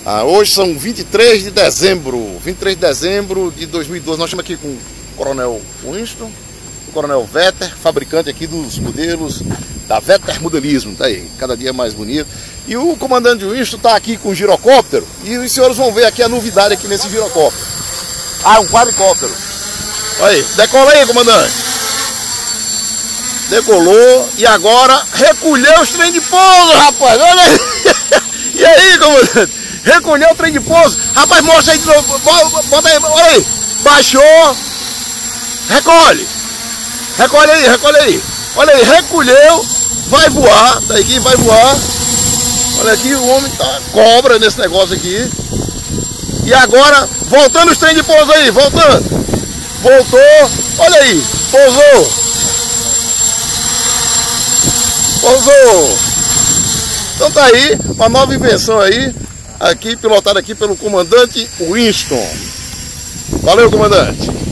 Hoje são 23 de dezembro de 2012. Nós estamos aqui com o Coronel Winston, o Coronel Vetter, fabricante aqui dos modelos da Vetter Modelismo, tá aí, cada dia mais bonito. E o comandante Winston está aqui com o girocóptero, e os senhores vão ver aqui a novidade aqui nesse girocóptero. Um quadricóptero. Olha aí, decola aí, comandante. Decolou e agora recolheu os trem de pouso, rapaz. Olha aí. E aí, comandante? Recolheu o trem de pouso. Rapaz, mostra aí de novo. Bota aí, olha aí. Baixou. Recolhe. Recolhe aí, recolhe aí. Olha aí, recolheu. Vai voar. Daqui vai voar. Olha aqui, o homem tá cobra nesse negócio aqui. E agora, voltando os trem de pouso aí, voltando. Voltou. Olha aí, pousou. Pousou. Então tá aí, uma nova invenção aí, aqui pilotada aqui pelo comandante Winston. Valeu, comandante.